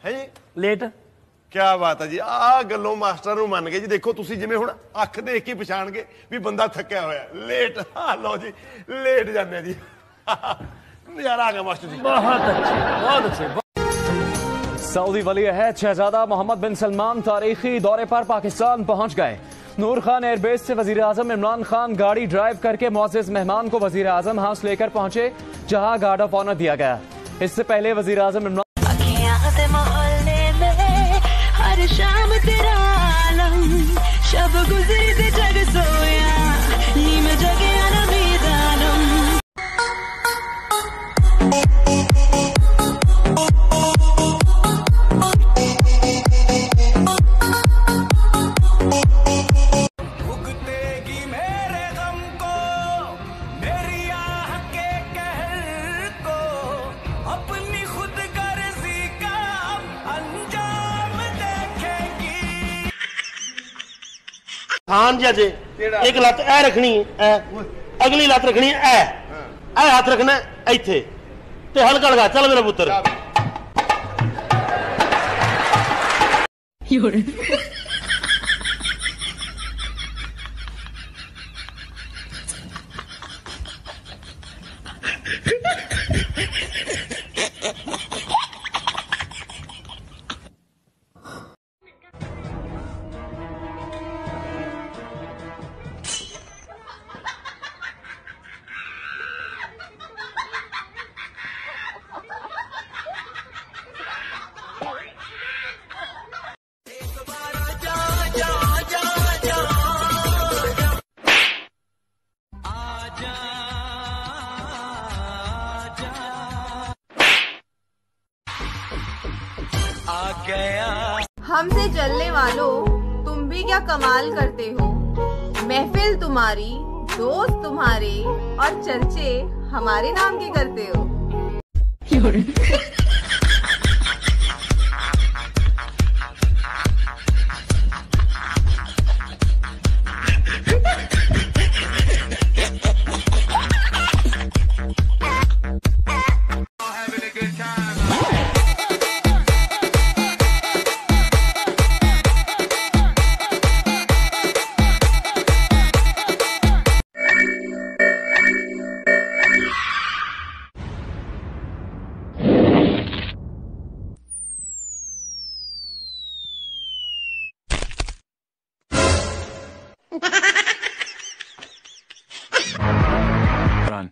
है जी लेट क्या बात है जी आ गलों मास्टर ਨੂੰ ਮੰਨ ਗਏ जी देखो तुसी जिवें हुण अख देख के पछाण गए भी बंदा थक्या होया लेट हाँ लो जी लेट जाने जी नजारा आ गया मास्टर जी बहुत अच्छे सऊदी वली अहद शहजादा मोहम्मद बिन सलमान तारीखी दौरे पर पाकिस्तान पहुंच गए। नूर खान एयरबेस से वजीर आजम इमरान खान गाड़ी ड्राइव करके मुअज़्ज़ज़ मेहमान को वजीर आजम हाउस लेकर पहुंचे, जहां गार्ड ऑफ ऑनर दिया गया। इससे पहले वजीर आजम इमरान शाम तेरा आलम शब गुजरी जग सोया नीम जगे मेरे गम को मेरी आह के कहर को अपनी खुद गर्जी का अंजाम देखेगी। खान जी अजे एक लत ए रखनी है अगली लत रखनी है ए हाथ रखना इथे ते हल्का हल्का चल मेरा पुत्र हमसे चलने वालों तुम भी क्या कमाल करते हो। महफिल तुम्हारी दोस्त तुम्हारे और चर्चे हमारे नाम के करते हो। Run.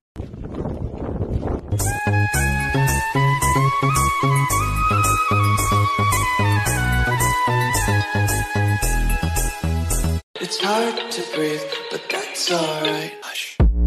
It's hard to breathe, but that's alright. Hush.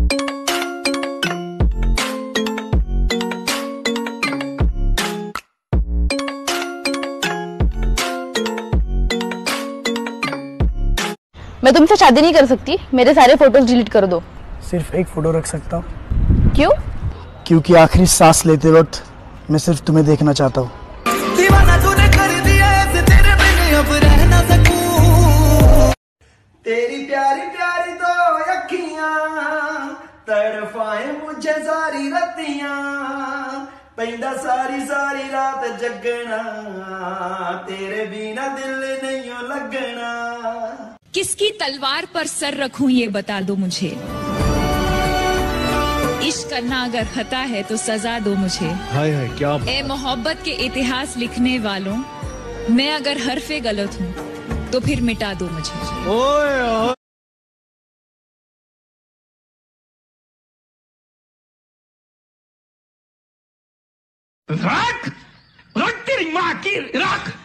मैं तुमसे शादी नहीं कर सकती, मेरे सारे फोटोज डिलीट कर दो। सिर्फ एक फोटो रख सकता हूँ। क्यों? क्योंकि आखिरी सांस लेते वक्त मैं सिर्फ तुम्हें देखना चाहता हूँ। दीवाना तूने कर दिया ऐसे तेरे बिन अब रह ना सकूं। तेरी प्यारी प्यारी दो अखियां तड़फाए मुझे सारी रतियां पैदा सारी सारी रात जगना तेरे बिना दिल नहीं लगना। किसकी तलवार पर सर रखूं ये बता दो मुझे। इश्क करना अगर खता है तो सजा दो मुझे। हाय हाय क्या ए मोहब्बत के इतिहास लिखने वालों, मैं अगर हरफे गलत हूँ तो फिर मिटा दो मुझे। ओए रख रख तेरी माँ की रख।